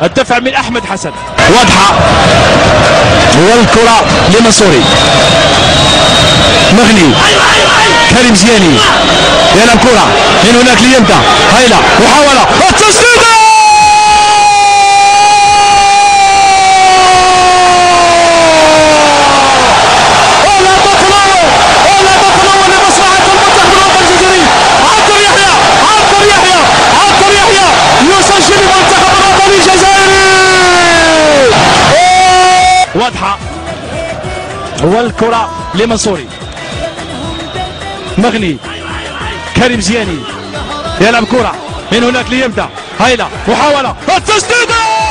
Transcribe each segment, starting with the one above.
الدفع من أحمد حسن واضحة، والكرة لمنصوري. مغني، كريم زياني يلعب كرة من هناك ليمتى، هايلة محاولة التسديد. واضحة، والكرة لمنصوري. مغني، كريم زياني يلعب كرة من هناك ليمتى، هايلة محاولة التسديد.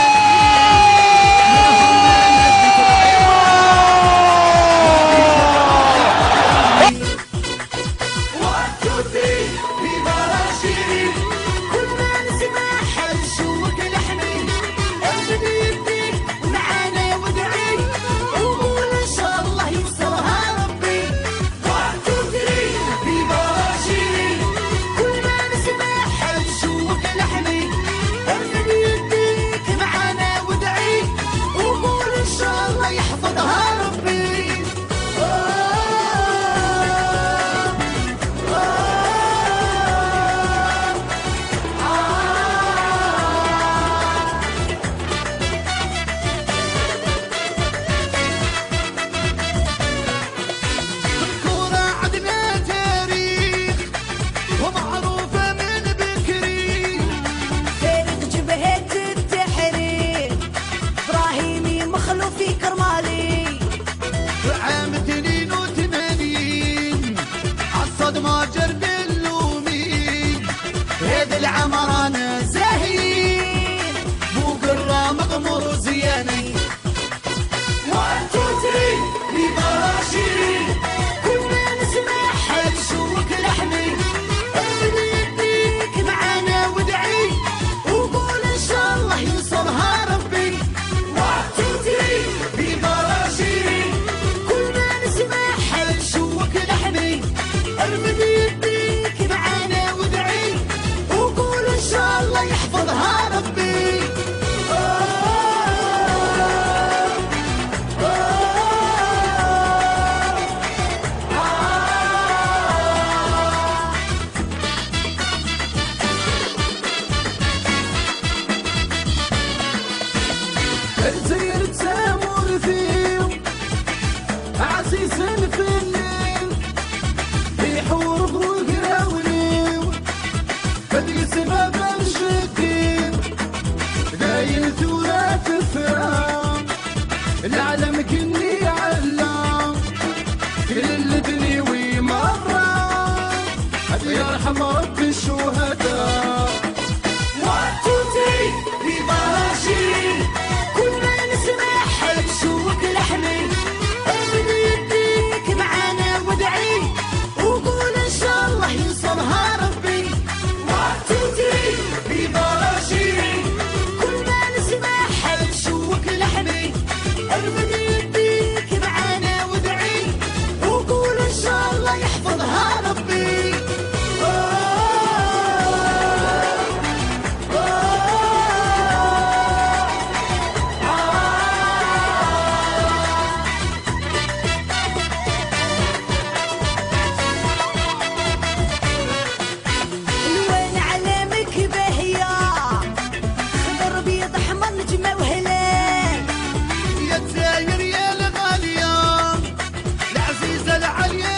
في كرمالي عام 82 عالصدمة جرد اللومي، هذا العمر انا زاهين مو قرة مغمر زياني. 1 2 3 ببراشيري كنا نسمعها بشوك لحمي، اللي يديك معانا وادعي وقول ان شاء الله يوصلها ربي. يحفظها ربي. الزير تسامر فيه عسيس في الليل بيحور والقراولي بدي سبب ثورات الفرام العالم كني علام كل اللي بنيوي مرة يرحم رب الشهداء. 1 2 3 ببراشيري كنا نسمعها بشوك لحمي، اللي يديك معانا وادعي وقول ان شاء الله يوصلها ربي. 1 2 3 ببراشيري يحفظها ربي. الوين علامك بهيا خضر بيض احمر نجمة وهلال، يا تزاير يا الغالية العزيزة العليا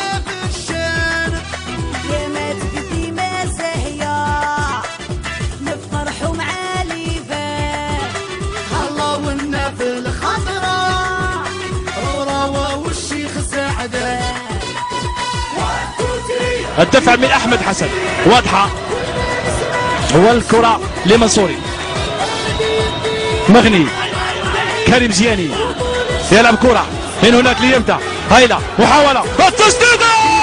الدفع من أحمد حسن. واضحة، والكرة لمنصوري. مغني، كريم زياني يلعب كرة من هناك ليمتى، هايلة محاولة التسديد.